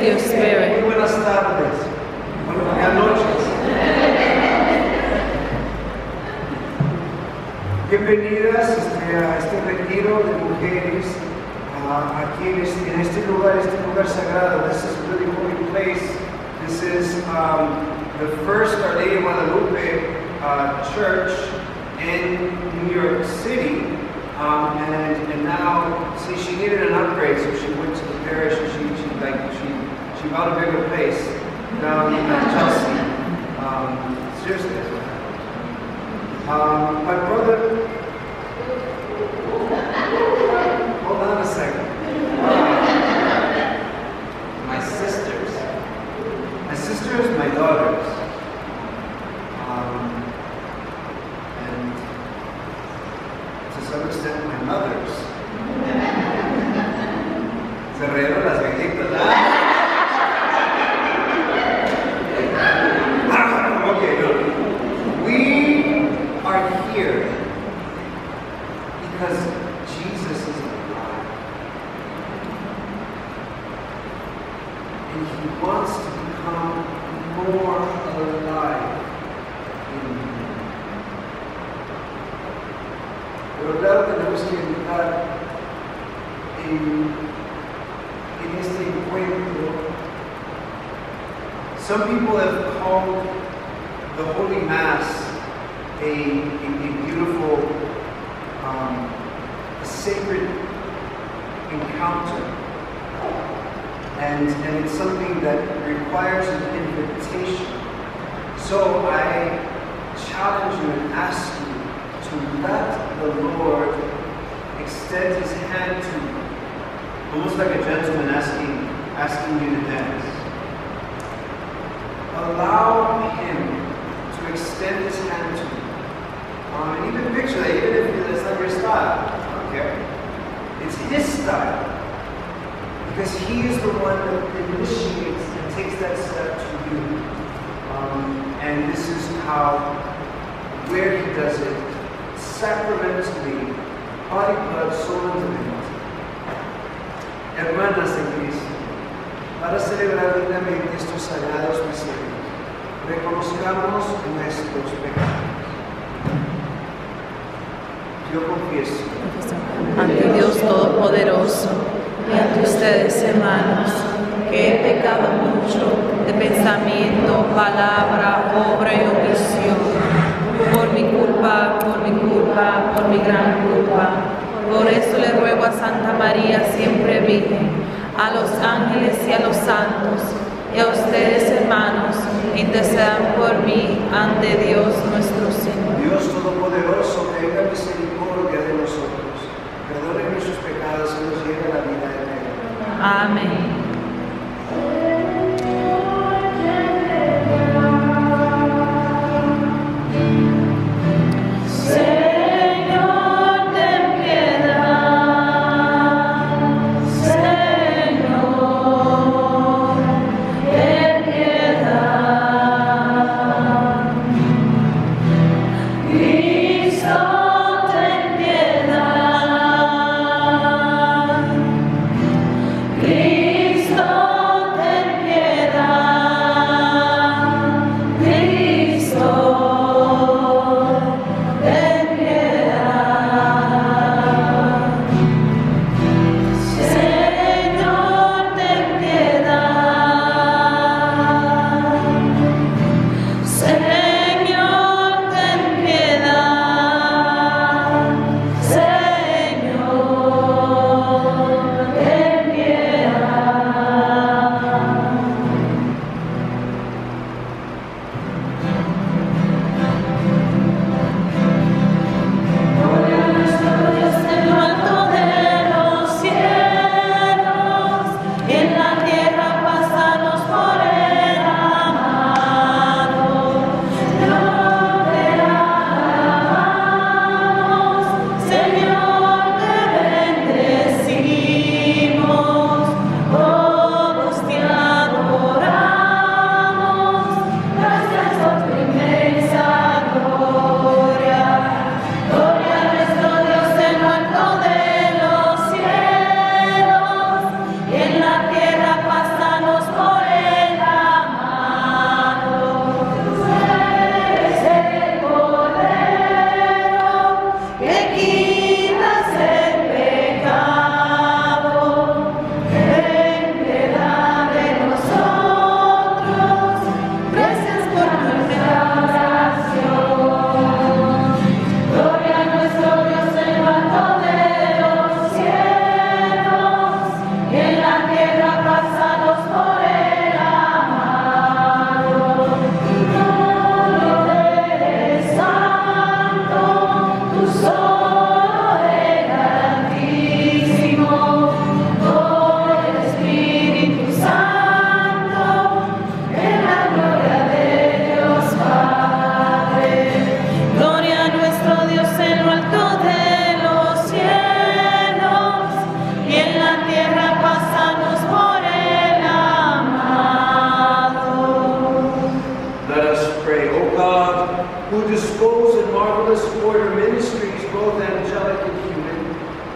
your spirit. Muy buenas tardes. Buenas noches. Bienvenidas a este retiro de mujeres aquí en este lugar sagrado. This is a really holy place. This is the first Our Lady of Guadalupe church in New York City. And now, see, she needed an upgrade, so she went to the parish and she bought a bigger place down in Chelsea. Seriously, that's what happened. My brother, hold on a second. My sisters, my daughters, and to some extent my mothers. Se rieron las viejitas, ¿verdad? Okay, no. We are here because Jesus is alive. And He wants to become more alive in you. Pero claro, tenemos que entrar en este encuentro. Some people have called the Holy Mass a beautiful, a sacred encounter. And it's something that requires an invitation. So I challenge you and ask you to let the Lord extend His hand to you, almost like a gentleman asking you to dance. Allow Him to extend His hand to you. And even picture that, even if that's not your style. I don't care. It's His style. Because He is the one that initiates and takes that step to you. And this is where He does it, sacramentally, body, blood, soul, and divinity. Hermanas en Cristo, para celebrar dignamente estos sagrados misterios, reconozcamos nuestros pecados. Yo confieso ante Dios Todopoderoso y ante ustedes, hermanos, que he pecado mucho de pensamiento, palabra, obra y omisión, por mi culpa, por mi gran culpa. Por eso le ruego a Santa María, siempre Virgen, a los ángeles y a los santos, y a ustedes, hermanos, que intercedan por mí ante Dios nuestro Señor. Dios Todopoderoso, tenga misericordia de nosotros, perdone nuestros pecados y nos lleve a la vida eterna. Amén. Please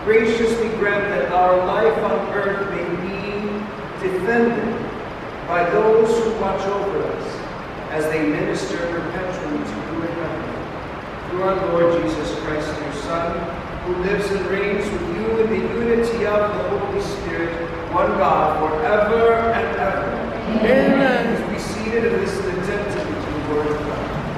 graciously grant that our life on earth may be defended by those who watch over us as they minister perpetually to you in heaven. Through our Lord Jesus Christ, your Son, who lives and reigns with you in the unity of the Holy Spirit, one God, forever and ever. Amen. Please be seated and listen attentively to the word of God.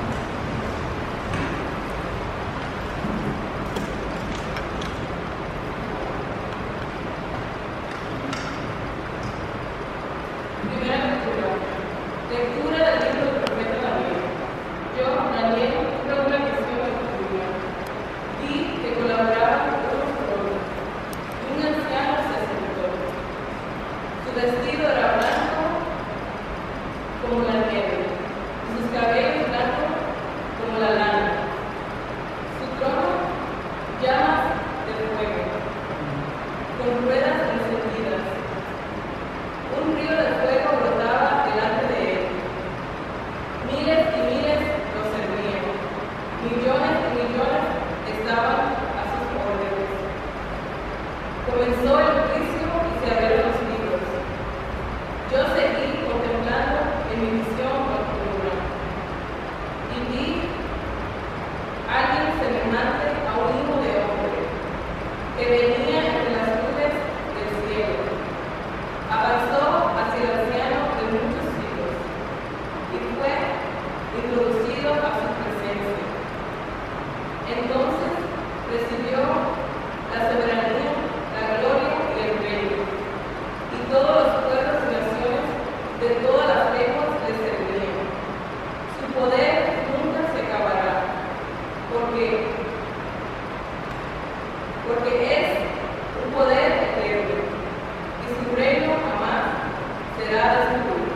Lectura del libro del profeta Daniel. Yo, Daniel, tuve una visión nocturna. Vi que colaboraban unos con otros, y un anciano se sentó. Su vestido era blanco como la nieve, y sus cabellos blancos como la lana. Su trono, llamas de fuego, con ruedas encendidas. Un río de fuego brotaba delante de él. Miles y miles lo servían. Millones y millones estaban a sus órdenes. Comenzó el juicio y se abrieron los libros. Yo seguí contemplando en mi visión nocturna y vi a alguien semejante a un hijo de hombre que venía entre las nubes del cielo. Avanzó hacia el anciano de muchos siglos y fue introducido a su presencia. Entonces recibió la soberanía, la gloria y el reino, y todos los pueblos y naciones de todas las lenguas le servían. Su poder nunca se acabará, porque es un poder eterno, y su reino jamás será destruido.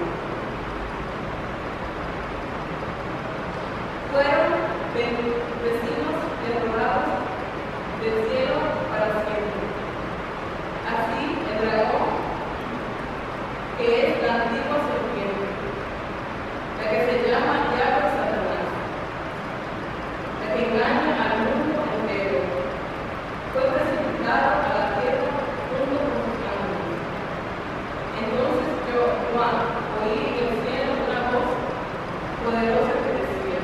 Fueron vecinos derrotados del cielo para siempre. Así el dragón, que es la antigua serpiente, la que se llama Diablo y Satanás, la que engaña al mundo entero, fue precipitado a la tierra junto con sus ángeles. Entonces yo, Juan, oí en el cielo una voz poderosa que decía: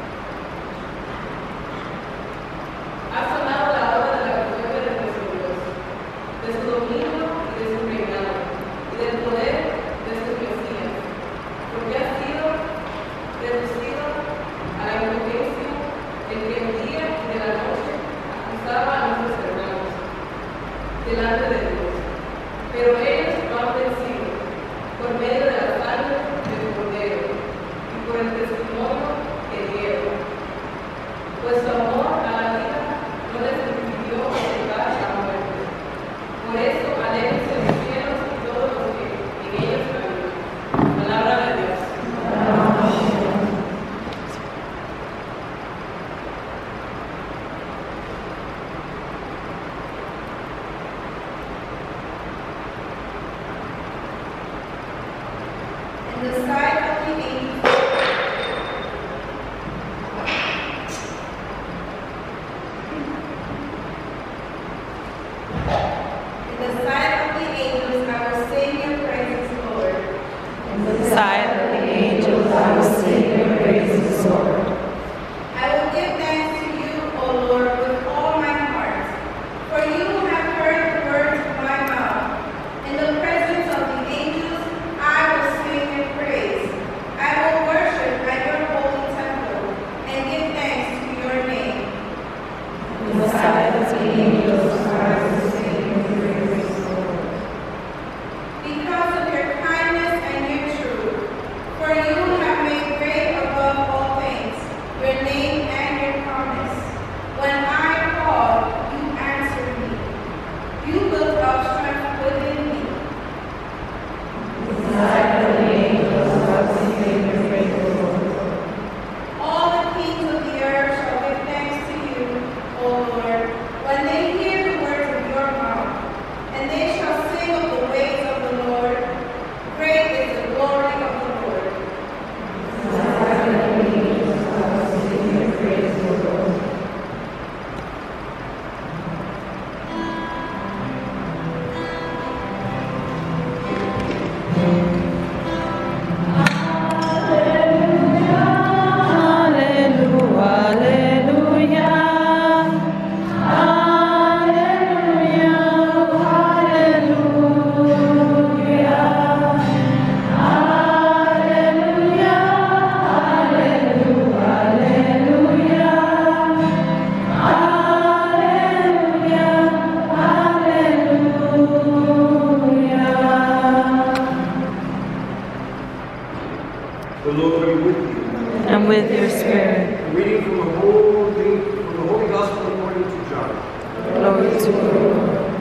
ha sonado la hora de la gloria de nuestro Dios, de su dominio y de su reinado, y del poder de su Mesías, porque ha sido reducido a la impotencia el que el día y de la noche acusaba a nuestros hermanos delante de Dios. Pero ellos lo han vencido por medio de la sangre del Cordero y por el testimonio que dieron. Pues su amor a la vida no les impidió llegar a la muerte. Por eso alégrense los cielos y todos los que en ellos caminan. Palabra de Dios. In the sight of the angels, our Savior praises the Lord. In the sight of the angels, our Savior praises the Lord. I will give thanks to you, O Lord, with all my heart, for you have heard the words of my mouth. In the presence of the angels, I will sing your praise. I will worship at your holy temple and give thanks to your name. In the sight of the angels, our Savior praises the Lord. Because of your kindness and your truth, Lord be with you. And with your spirit. A reading from the Holy Gospel according to John. Glory to you.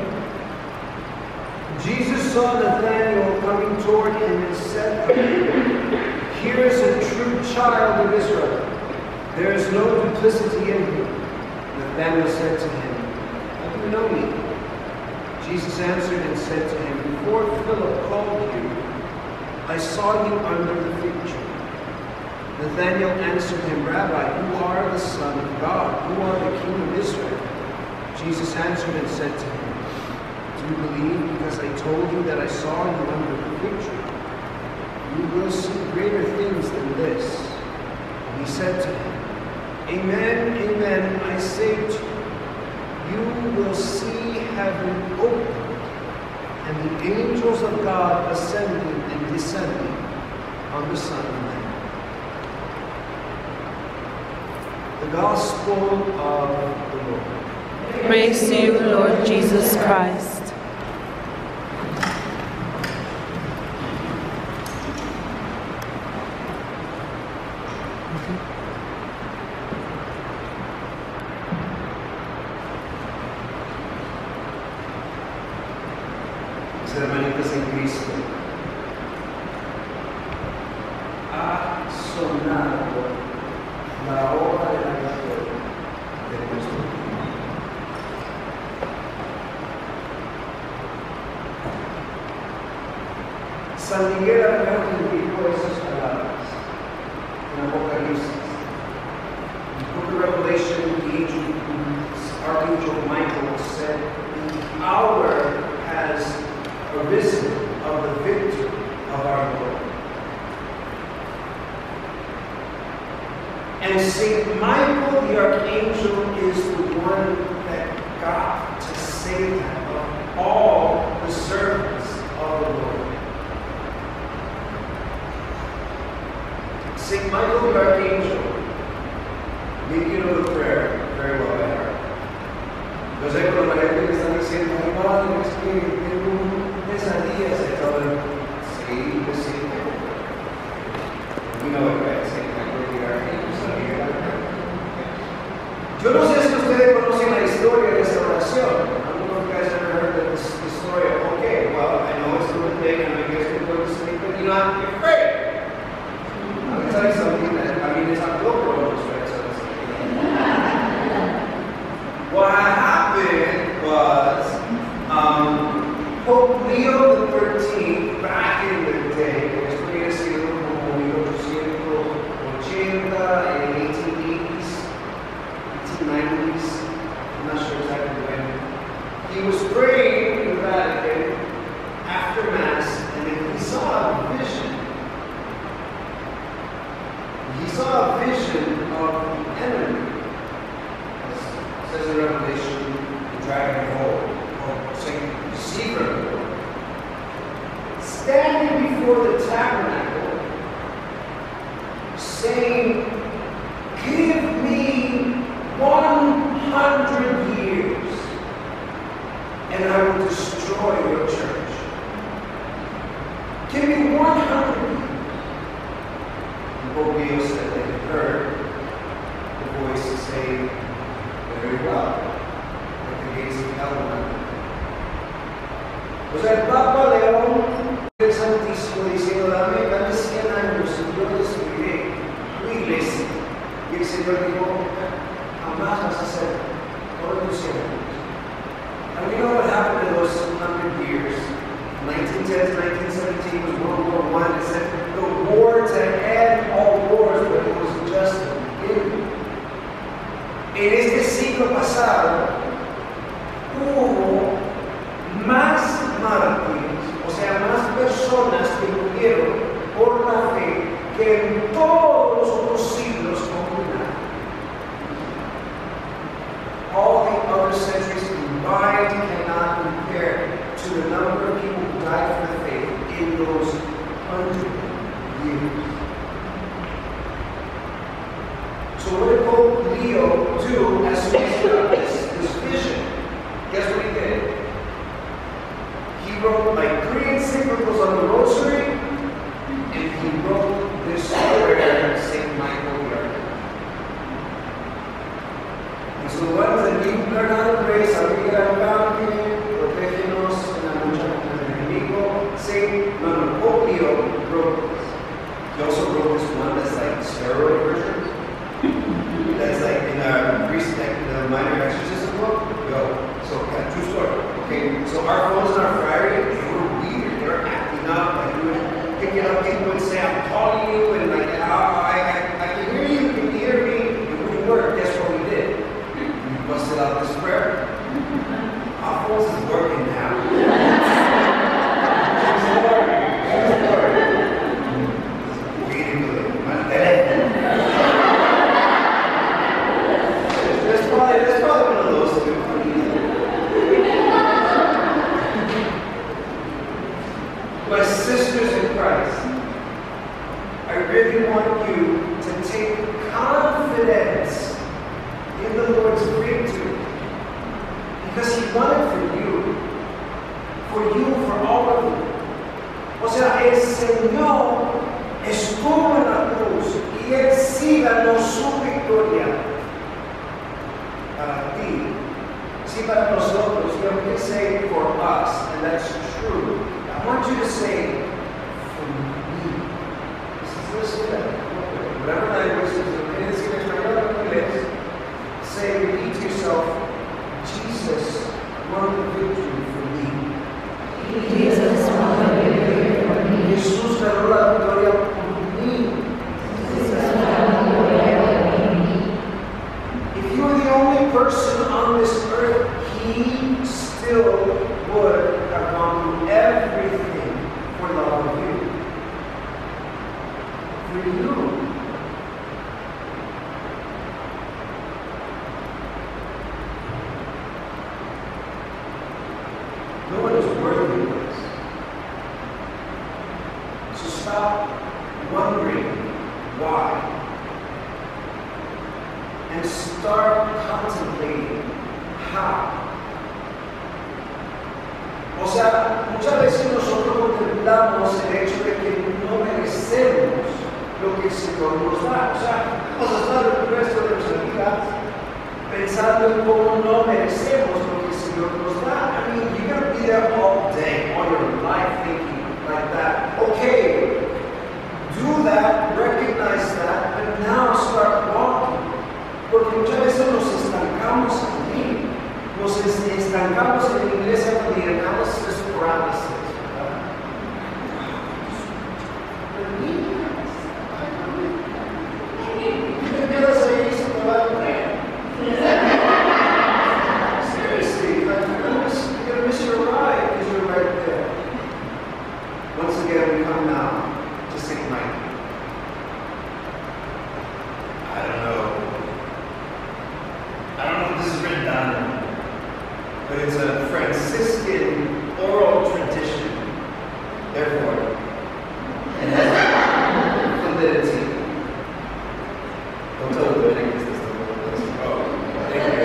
Jesus saw Nathanael coming toward him and said to him, "Here is a true child of Israel. There is no duplicity in him." Nathanael said to him, "How do you know me?" Jesus answered and said to him, "Before Philip called you, I saw you under the fig tree." Nathanael answered him, "Rabbi, you are the Son of God. You are the King of Israel." Jesus answered and said to him, "Do you believe because I told you that I saw you under the fig tree? You will see greater things than this." And he said to him, "Amen, amen, I say to you, you will see heaven opened, and the angels of God ascending and descending on the Son of Man." The Gospel of the Lord. Praise to you, Lord Jesus Christ. Mis hermanitas en Cristo, ha sonado la hora de la gloria de nuestro Dios. San Miguel Arcángel dijo esas palabras en Apocalipsis. In the book of Revelation, the Archangel Michael said, "The hour has arisen of the victory of our Lord." And Saint Michael the Archangel is the one that got to say that of all the servants of the Lord. Saint Michael the Archangel, maybe you know the prayer very well by heart. Yo sé cuando la gente me está diciendo, "Hermano, es que tengo pesadillas", y todo el sí, pues sí. You know it, right? Saint Michael the Archangel, San Miguel Arcángel. Yo no sé si ustedes conocen la historia de esta oración. I don't know if you guys ever heard of this story. Okay, well, I know it's a good thing, and I guess we're going to sleep, but you don't have to be afraid. I'm going to tell you something that, I mean, it's not real problems, right? So it's what happened was, Pope Leo XIII, back in the day, esto viene siendo como 1880, in the 1880s, 1890s, I'm not sure exactly when, he was praying in the Vatican after Mass, and then he saw a vision. He saw a vision of the enemy. It says in Revelation, the dragon of old, or Satan, the deceiver of the world, standing before the tabernacle, saying, "Give me 100 years, and I will destroy your church." Give me 100 years. Pope Leo said that he heard the voice say, "Very well, at the gates of hell will not be." O sea, el Papa León, el Santísimo, diciendo, dame 100 años y yo destruiré tu iglesia. Y el Señor dijo, jamás vas a hacer todos tus 100 años. And we know what happened in those 100 years. 1910 to 1917 was World War I. It said the war to end all wars, but it was just the beginning. En este siglo pasado hubo más mártires, o sea, más personas que murieron por la fe que en todos los otros siglos combinados. All the other centuries combined cannot compare to the number of people who died for the faith in those 100 years. So what did Pope Leo do as soon as he got this vision? Guess what he did? He wrote like 3 encyclicals on the Rosary, and he wrote this square St. Michael the Archangel. And so the ones that we learn how to pray, Salve Arcángel, protégenos en la lucha contra el enemigo, St. Monopolio wrote this. He also wrote this one that's like steroid version. That's like in a the minor exorcism book. So true story. Okay, so our phones in our friary, they were weird. They were acting up. Like we would pick it up, people would say, "I'm calling you," and like, I can hear you. Can you hear me? It wouldn't work. Guess what we did? We busted out this prayer. Our phones is working now. That's probably one of those two. My sisters in Christ, I really want you to take confidence in the Lord's victory, because He won it for you, for all of you. O sea, el Señor estuvo en la cruz y Él sí ganó su victoria para ti, sí para nosotros. You know, we can say for us, and that's true. I want you to say, for me. This is whatever language is in this English, say, repeat to yourself, Jesus won the victory for me. Jesus won the victory for me. Jesús ganó la victoria por mí. Jesus won the victory for me. If you were the only person on this earth, He still would have gone through everything for love of you. For you. No one is worthy of this. So stop wondering why and start contemplating how. O sea, muchas veces nosotros contemplamos el hecho de que no merecemos lo que el Señor nos da. O sea, vamos a estar el resto de nuestra vida pensando en cómo no merecemos lo que el Señor nos da. I mean, you're going to be there all day, all your life thinking like that. Okay, do that, recognize that, but now start walking. Porque muchas veces nos estancamos aquí. Nos estancamos en la iglesia con the analysis paralysis. Seriously, you're going to miss your ride because you're right there. Once again, we come now to St. Michael. I don't know if this is written down, but it's a Franciscan oral tradition. Therefore, it has validity. Don't tell the Dominicans this. Oh, thank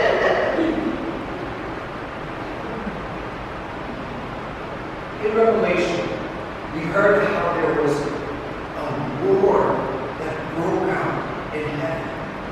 you. In Revelation, we heard how there was a war that broke out in heaven.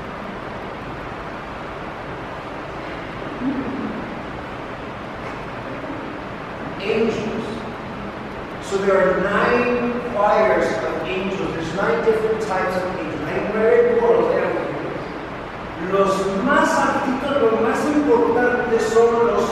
Angels. So there are 9 choirs of angels. There's 9 different types of angels. Hay 9 coros de ángeles. Los más altitos, los más importantes son los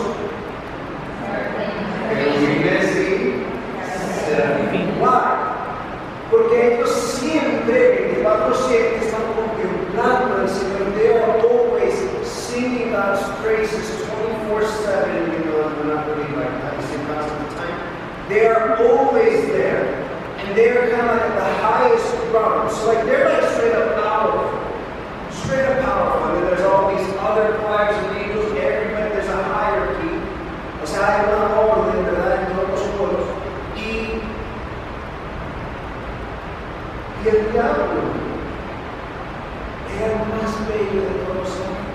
querubines y serafines. Why? Porque ellos siempre, 24/7, están contemplando al Señor. They are always singing God's praises 24/7. You know, they're not really like that. You sing God's all the time. They are always there. And they are kind of like at the highest rung. So like they're like straight up powerful. Straight up powerful. I mean, there's all these other choirs of angels. Everybody, there's a hierarchy. O sea, hay una orden, ¿verdad? En todos los coros. Y el diablo era el más bello de todos los ángeles.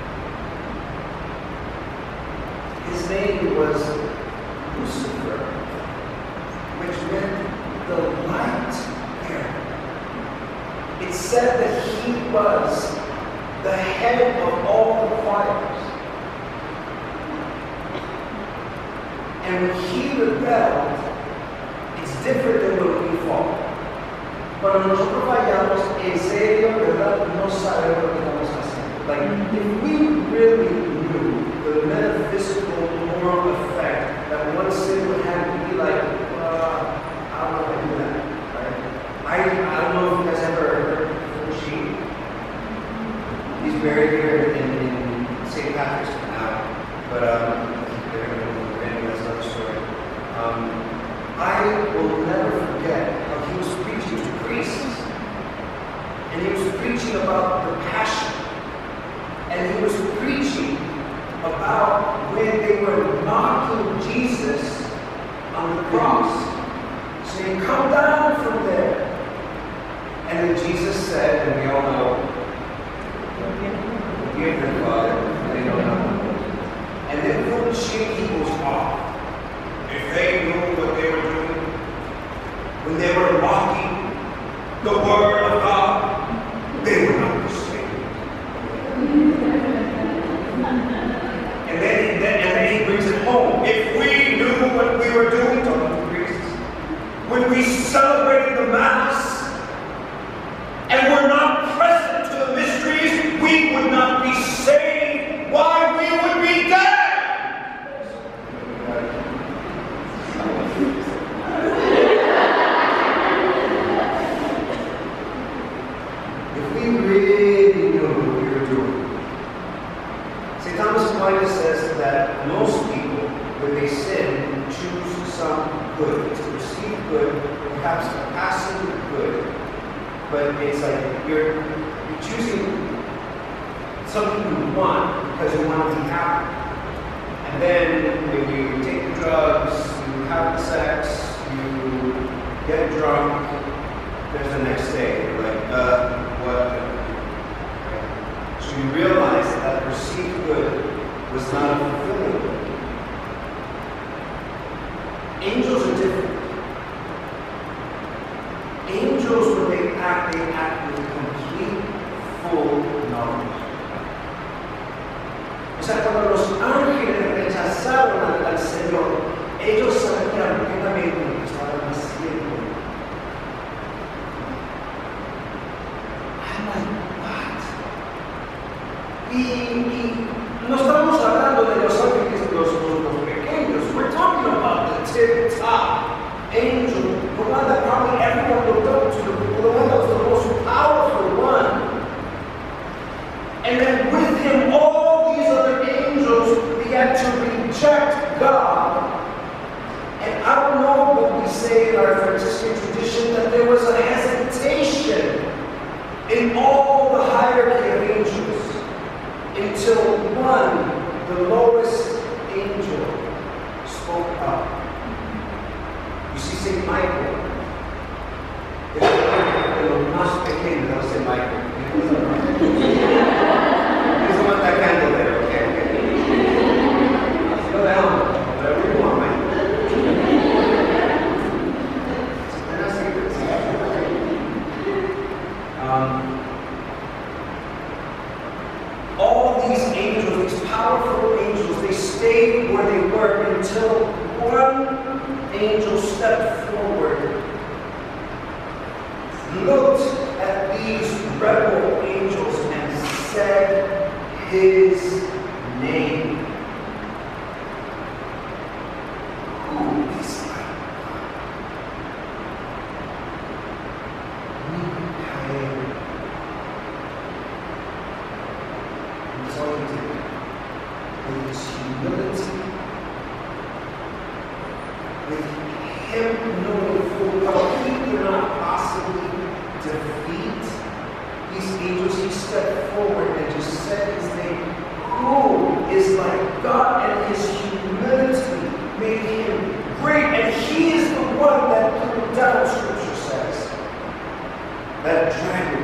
His name was Lucifer, which meant the light bearer. it said that he was the head of all the choirs. And when he rebelled, it's different than when we fall. Cuando nosotros fallamos, en serio, ¿verdad? No sabemos lo que estamos haciendo. Like, if we really knew the metaphysical moral effect that one sin would have to be like, I don't know if I do that. Right? I don't know if you guys ever heard of Fushi. He's buried here in St. Patrick's now, but they're going to go anyway, that's another story. I will never forget how he was preaching to priests, and he was preaching about the passion, and he was preaching about when they were mocking Jesus on the cross, saying, "Come down from there." And then Jesus said, and we all know, "Forgive them, Father, they don't know." And then from the shame he goes off. If they knew what they were doing, when they were mocking the word of God, they would not be saved. And then he brings it home. If we knew what we were doing, talking to the priests, when we celebrated the Mass, and were not present to the mysteries, we would not be saved. Why? We would be dead. If we really knew what we were doing. St. Thomas Aquinas says that most people, when they sin, choose some good. To receive good, perhaps a passive good. But it's like you're choosing something you want because you want it to happen. And then when you take the drugs, you have the sex, you get drunk, there's the next day. You're like, what? So you realize that perceived good was not a fulfilling good. Angels are different. Angels, when they act with complete, full knowledge. O sea, cuando los ángeles rechazaron al Señor, ellos sabían completamente lo que estaban haciendo. I'm like, what? Y no estamos hablando de los ángeles, los pequeños. We're talking about the tip-top angel, the one that probably everyone looked up to, the one that was the most powerful one. And then with him, all these other angels began to reject God. And I don't know what we say in our Franciscan tradition, that there was a hesitation in all the hierarchy of angels until one, the lowest angel, spoke up. You see, St. Michael, de los más pequeños, no St. Michael. He's the one that candle there, okay? Slow down, whatever you want, Michael. They're not secrets. All these angels, these powerful angels, they stayed where they were until one angel stepped forward, looked at these rebel angels and said his name. Who is that? Mikael. And so he did. With his humility, with him knowing full well he could not possibly defeat these angels, he stepped forward and just said his name. Who is like God, and his humility made him great, and he is the one that threw down, Scripture says, that dragon.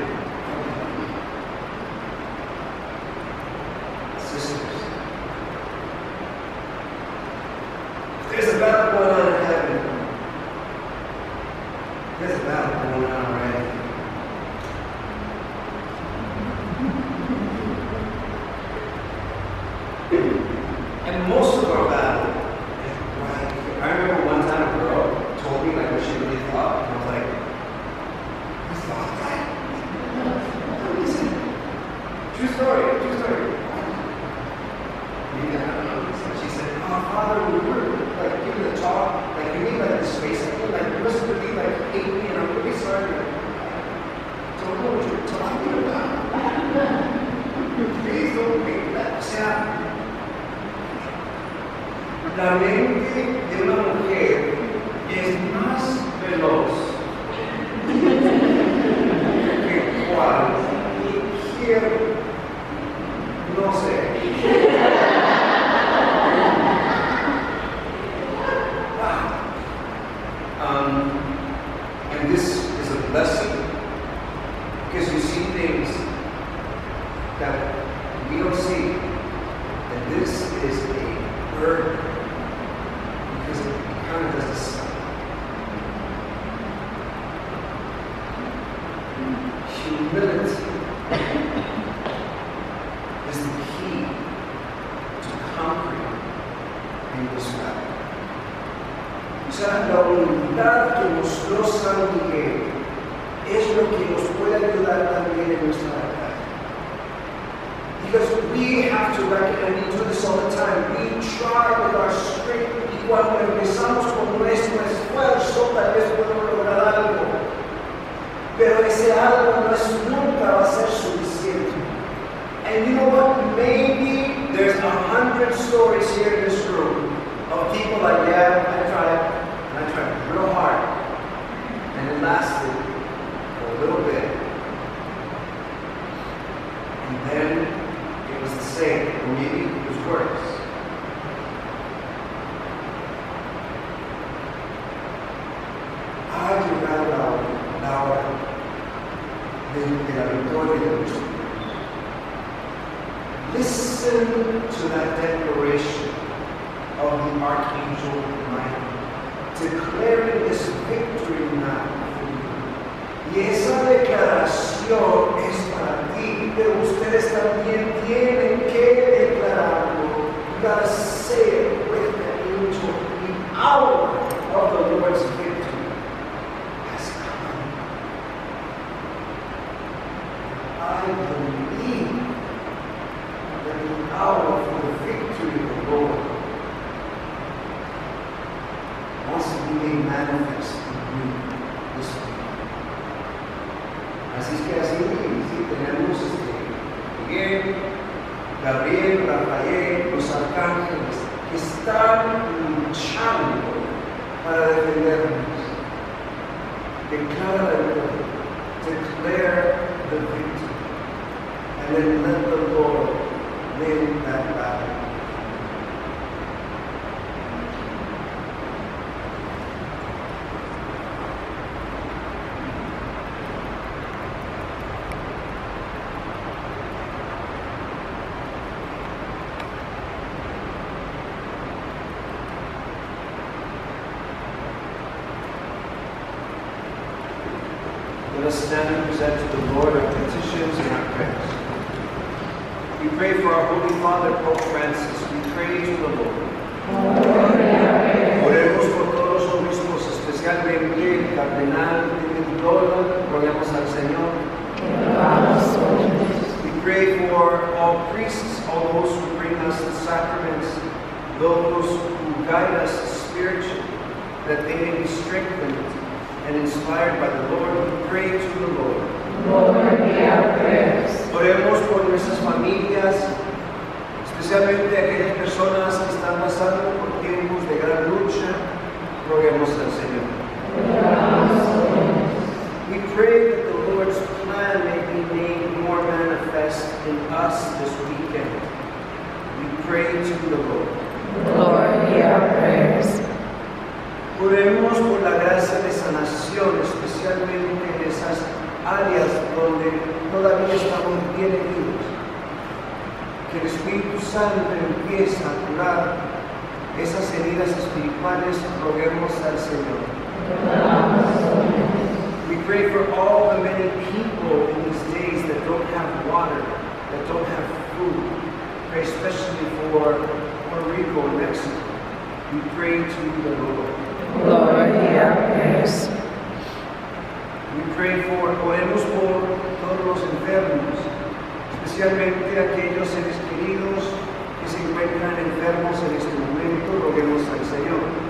Sisters, there's a battle going on in heaven. There's a battle going on already. a blessing because you see things that we don't see. And this is a burden because it kind of does the same. Humility is the key to conquering in this battle. O sea, la humildad que mostró San Miguel es lo que nos puede ayudar también en nuestra batalla. Because we have to recognize, and we do this all the time, we try with our strength, y cuando empezamos con nuestro esfuerzo, tal vez podemos lograr algo. Pero ese algo nunca va a ser suficiente. And you know what? Maybe there's 100 stories here in this room of people like, yeah, I tried real hard. And it lasted for a little bit. And then it was the same, or maybe it was worse. Ha llegado la hora de la victoria de nuestro Dios. Listen to that declaration of the Archangel Michael, declaring this victory now. Y esa declaración es para ti, pero ustedes también tienen que declararlo. You gotta say it with the angel. The hour of the Lord's victory has come. I believe that the hour for the victory of the Lord wants to be made manifest in you this week. Así es que así tenemos Miguel, Gabriel, Rafael, los arcángeles que están luchando para defendernos. Declara la victoria. Declare the victory. And then let the Lord win that battle. Let us stand and present to the Lord our petitions and our prayers. We pray for our Holy Father, Pope Francis. We pray to the Lord. Oremos por todos los obispos, especialmente el Cardenal Mendola. Roguemos al Señor. We pray for all priests, all those who bring us the sacraments, those who guide us spiritually, that they may be strengthened and inspired by the Lord. We pray to the Lord. Lord, hear our prayers. Oremos por nuestras familias, especialmente aquellas personas que están pasando por tiempos de gran lucha. Roguemos al Señor. We pray that the Lord's plan may be made more manifest in us this weekend. We pray to the Lord. Lord, hear our prayers. Oremos por la gracia de sanación, especialmente en esas áreas donde todavía estamos bien heridos. Que el Espíritu Santo empiece a curar esas heridas espirituales. Roguemos al Señor. We pray for all the many people in these days that don't have water, that don't have food. Pray especially for Puerto Rico and Mexico. We pray to the Lord. Lord, hear our prayers. We pray for, oremos por todos los enfermos, especialmente aquellos seres queridos que se encuentran enfermos en este momento. Roguemos al Señor.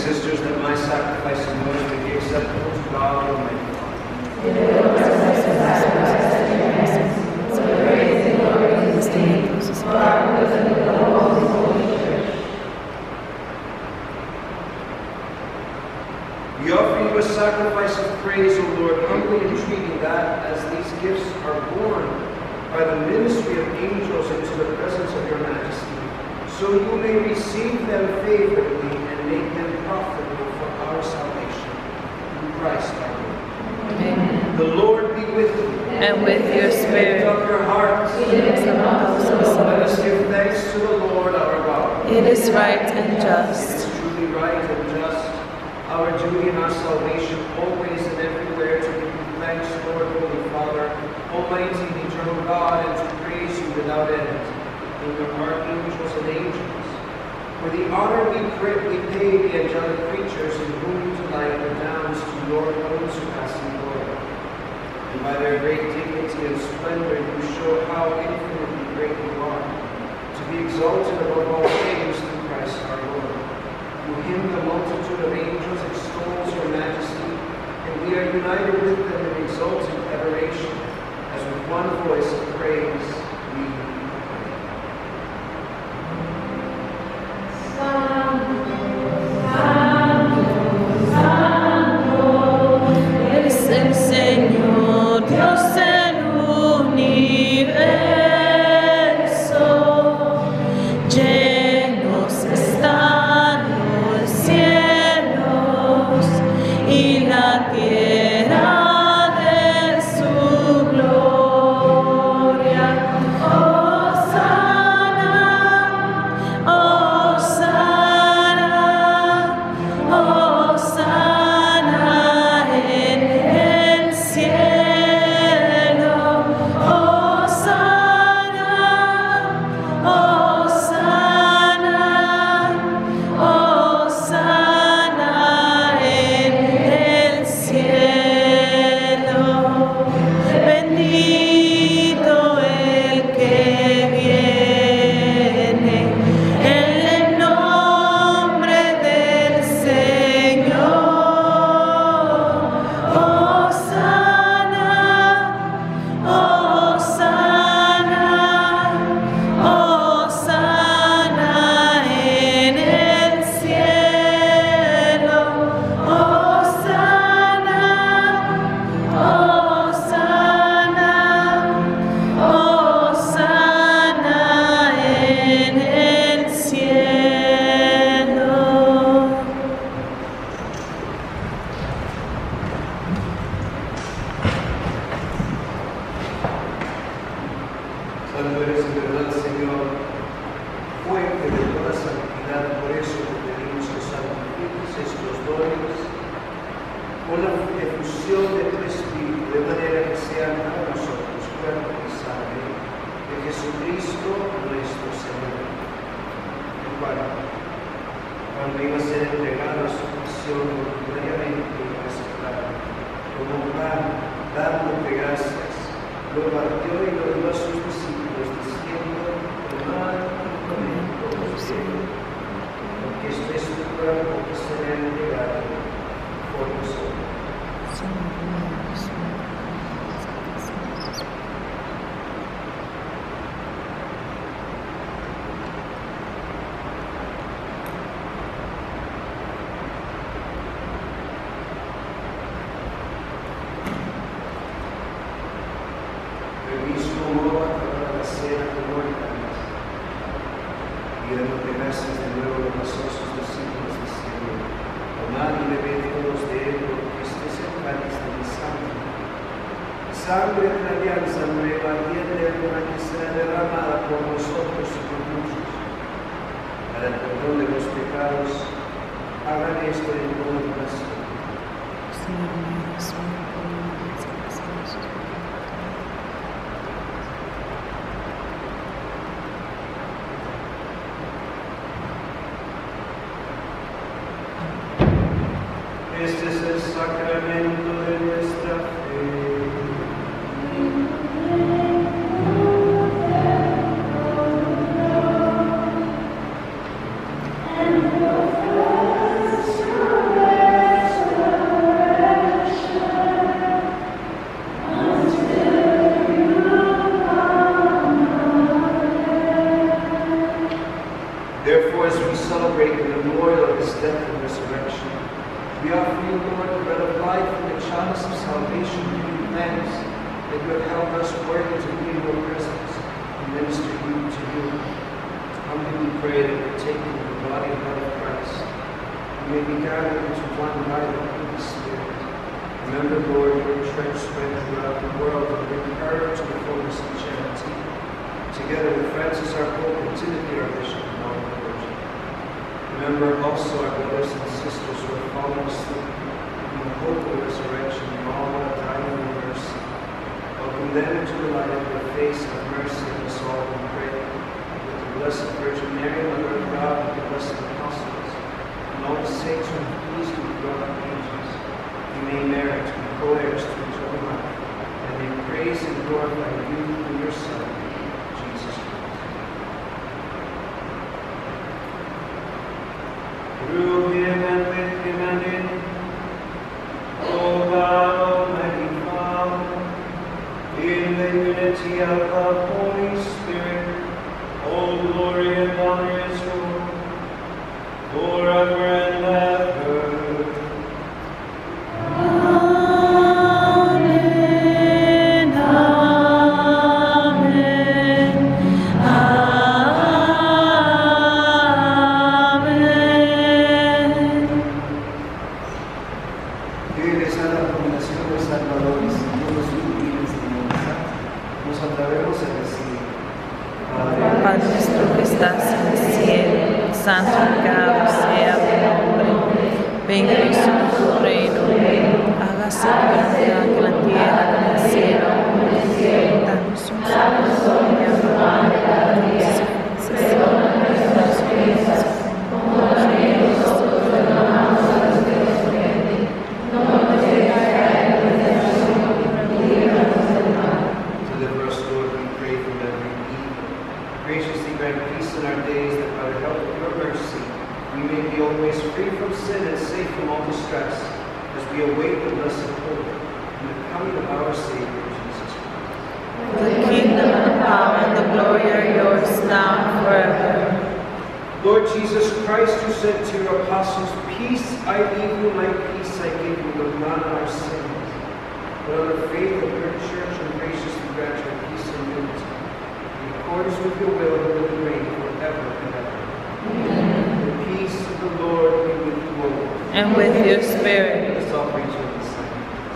sisters, that my sacrifice and yours may be acceptable to God Almighty. We offer you a sacrifice of praise, O Lord, humbly entreating that, as these gifts are borne by the ministry of angels into the presence of your majesty, so you may receive them favorably and make them profitable for our salvation. Through Christ our Lord. Amen. The Lord be with you. And with your spirit. Lift up your hearts. Let us give thanks to the Lord our God. It is right and just. It is truly right and just, our duty and our salvation, always and everywhere, to give you thanks, Lord, Holy Father, Almighty and eternal God, and to praise you without end, in your archangels and angels. For the honor we pay the angelic creatures in whom you delight redounds to your own surpassing glory. And by their great dignity and splendor, you show how infinitely great you are, to be exalted above all things through Christ our Lord. Through him the multitude of angels extols your majesty, and we are united with them in exultant adoration, as with one voice of praise we Es el Señor, Dios del universo, llenos están los cielos y la tierra de su gloria. Hosana, Hosana, Hosana en el cielo. Hosana, Hosana, Hosana en el cielo. Bendito el que viene en el nombre del Señor. Hosana, Hosana, Hosana en el cielo. Hosana, Hosana, Hosana en el cielo. Santo eres en verdad, Señor, fuente de toda santidad. Por eso te pedimos que santifiques estos dones con la efusión de tu Espíritu, de manera que sean para nosotros cuerpo y sangre de Jesucristo nuestro Señor. El cual, cuando iba a ser entregado a su pasión, voluntariamente iba a aceptar como un pan, dándote gracias, lo partió y lo dio a sus discípulos, diciendo: tomad y comed todos de él, porque este es tu cuerpo que será entregado por vosotros. Del mismo modo, acabada la cena como ordenamos, y dándote gracias de nuevo lo pasó a sus discípulos diciendo: tomad y bebed todos de él, porque este es el cáliz de mi sangre, sangre de la alianza nueva y eterna que será derramada por vosotros y por muchos, para el perdón de los pecados. Hagan esto en conmemoración. Este es el sacramento de nuestra fe. And We offer you, Lord, the bread of life and the chalice of salvation, giving you thanks that you have helped us worthy to be in your presence and minister you to you. Humbly we pray that we take in the body and blood of Christ. We may be gathered into one by the Holy Spirit. Remember, Lord, your church spread throughout the world and bring her to the fullness of charity. Together with Francis our Pope and Timothy our Bishop and all the clergy. Remember also our brothers and sisters who have fallen asleep in the hope of the resurrection and all who have died in your mercy. Welcome them into the light of your face. Have mercy on us all, we pray. With the Blessed Virgin Mary, Mother of God, with the blessed apostles, and all the saints who have pleased with God and angels, we may merit to be co-heirs to eternal life, and may praise and glorify you and your Son, Jesus Christ. Through him and with him and in him, O God, Almighty Father, in the unity of the Holy Spirit, all glory and honor is yours, forever and ever. Padre nuestro que estás en el cielo, santificado sea tu nombre. Venga a nosotros tu reino, hágase tu voluntad en la tierra como en el cielo. Danos un solo pan de cada día, perdona nuestras ofensas, como también nosotros perdonamos a los que nos ofenden. No nos dejes caer en la tentación y líbranos del mal. Deliver us, Lord, we pray, from every evil. Graciously grant peace in our days, that by the help of your mercy we may be always free from sin and safe from all distress, as we await the blessed hope and the coming of our Savior, Jesus Christ. The kingdom and the power and the glory are yours now and forever. Lord Jesus Christ, who said to your apostles, "Peace I leave you, my peace I give you," look not on our sins, but on the faith of your church, and graciously grant your peace and unity, in accordance with your will, and live and reign forever and ever. Amen. The peace of the Lord be with you all. And with your spirit. Let's all preach with the Son.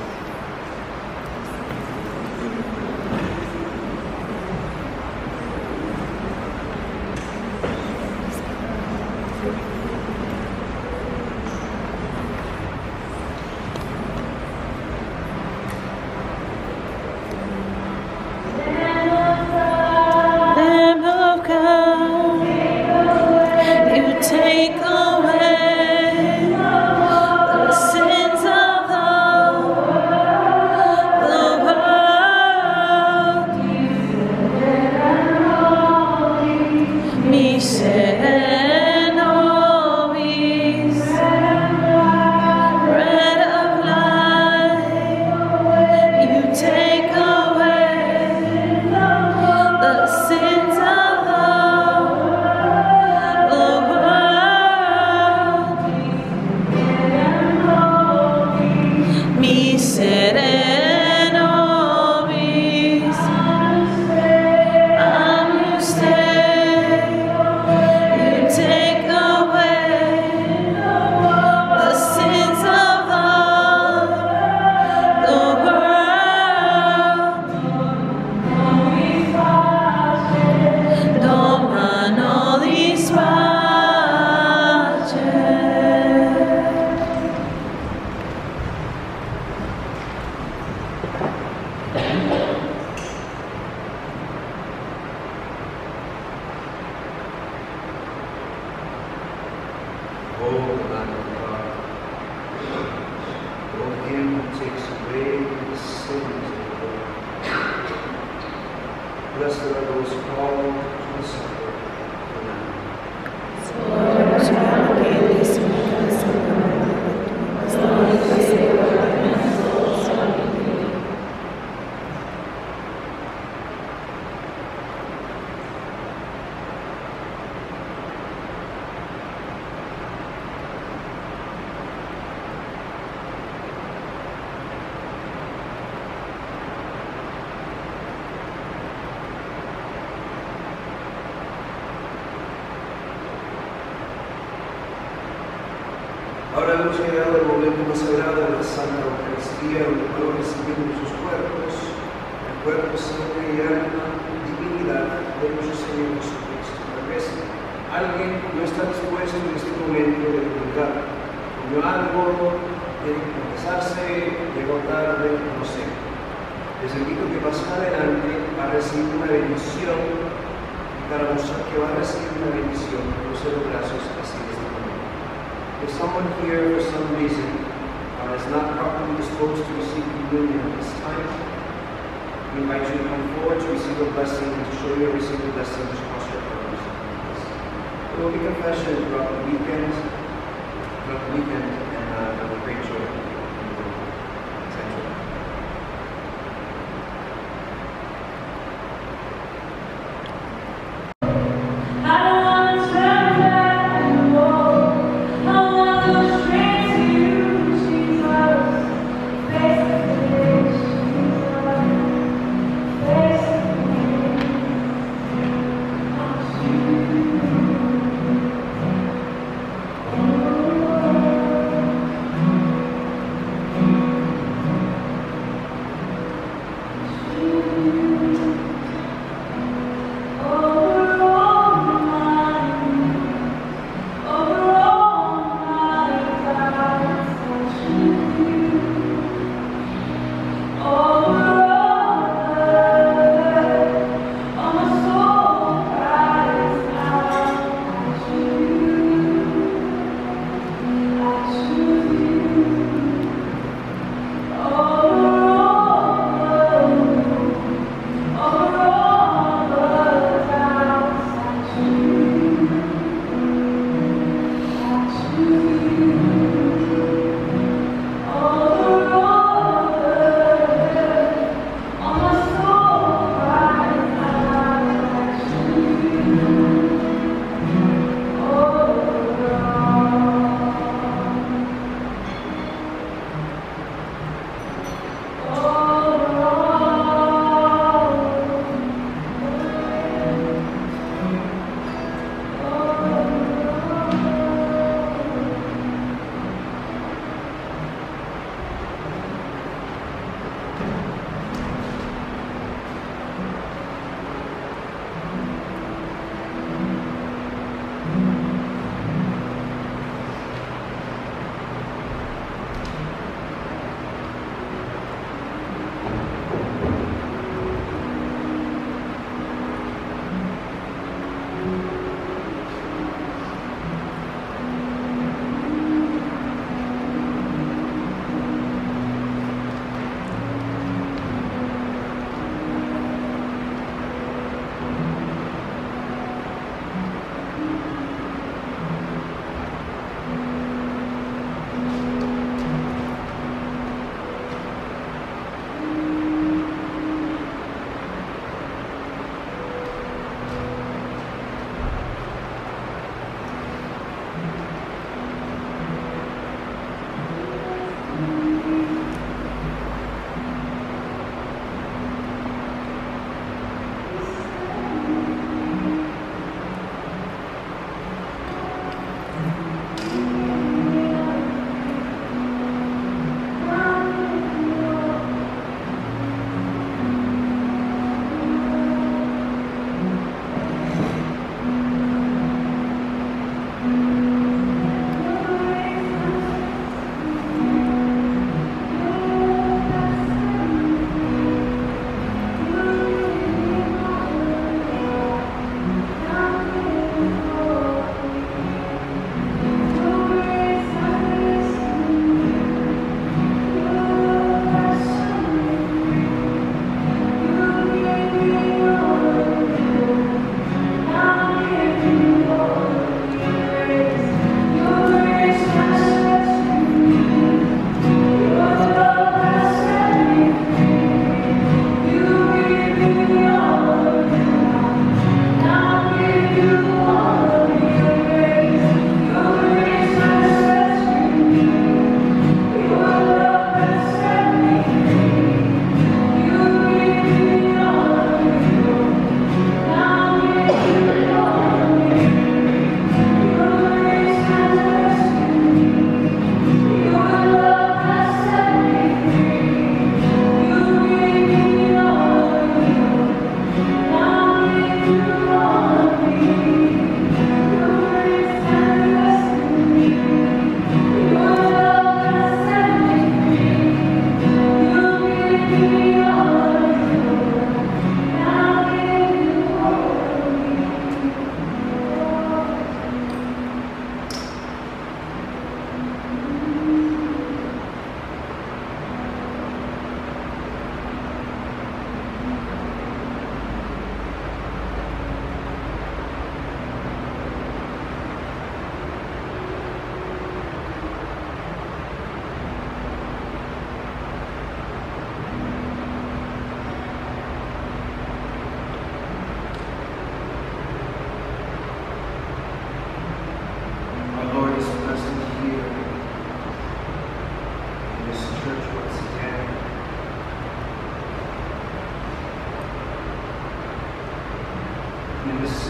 Lamb of God, you take away the sins of the world. Misericordia nobis, bread of life, you take away the sins of the world. Miserere nobis, Agnus Dei, you take away the sins of the world. Doma nobis pace. O Lamb of God, O Him who takes away the sins of the world. Blessed are those called to the supper of the Lamb. Ahora hemos llegado al momento más sagrado de la Santa Eucaristía, donde puedo recibir sus cuerpos, el cuerpo, sangre y alma, divinidad de nuestro Señor Jesucristo. Tal vez alguien no está dispuesto en este momento de comunicar, comió algo, tiene que confesarse, llegó tarde, no sé. Les invito que pasen adelante a recibir una bendición, para mostrar que va a recibir una bendición, cruce los brazos así de esta manera. If someone here for some reason is not properly disposed to receive communion at this time, we invite you to come forward to receive a blessing and to show you receive the blessing to cross your arms. There will be confession throughout the weekend, and with great joy.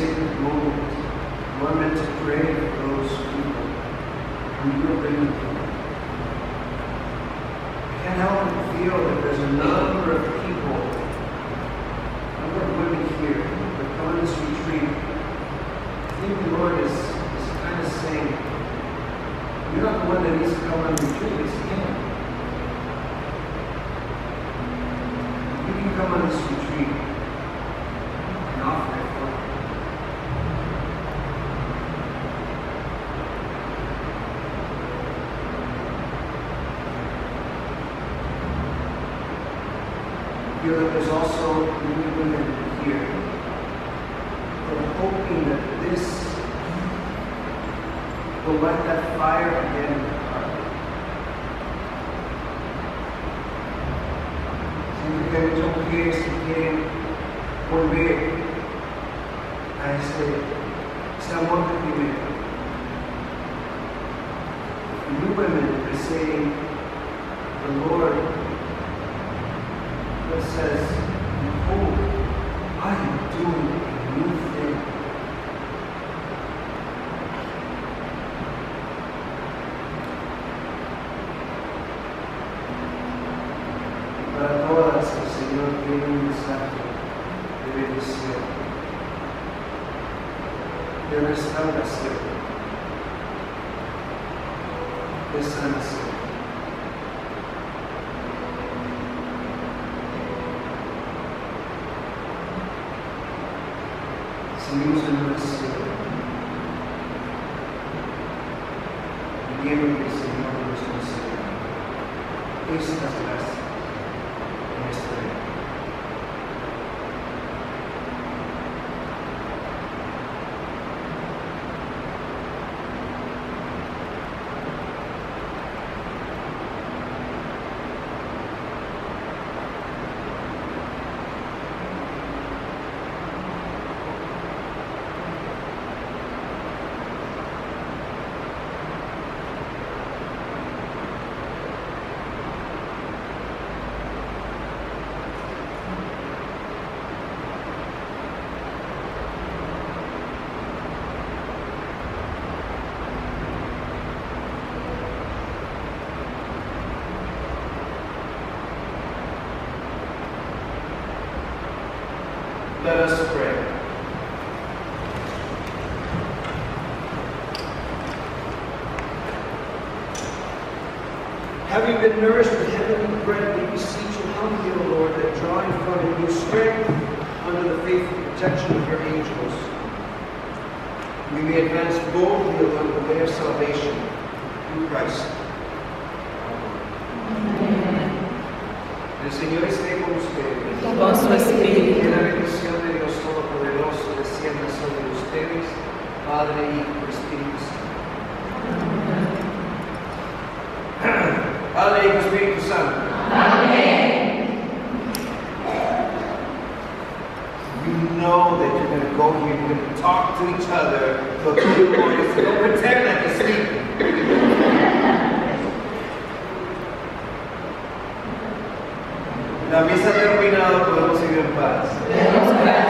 sacred moment, we're meant to pray for those people who you will bring them. I can't help but feel that there's a number of people, a number of women here that come on this retreat. I think the Lord is kind of saying, you're not the one that needs to come on the retreat, it's Him. You can come on this retreat and offer it for Him. I feel that there's also many women here that are hoping that this will light that fire again in their heart. Siempre que hay muchas mujeres que quieren volver a ese amor de primero. New women are saying, the Lord that says, behold, I am doing a new thing. Para todas el Señor tiene un mensaje de bendición, de restauración, de sanación. Seguimos en oración, pidiendo que el Señor nos conceda estas gracias en este día. Let us pray. Having been nourished with heavenly bread, we beseech you humbly, O Lord, that drawing from it new strength under the faithful protection of your angels, we may advance boldly along the way of salvation through Christ. El Señor esté con ustedes. Con su espíritu. Que la bendición de Dios Todopoderoso descienda sobre ustedes, Padre, Hijo y Espíritu Santo. Padre, Hijo y Espíritu Santo. Amén. You know that you're going to go here, you're going to talk to each other, so don't pretend like you're sleeping. La misa ha terminado, podemos ir en paz.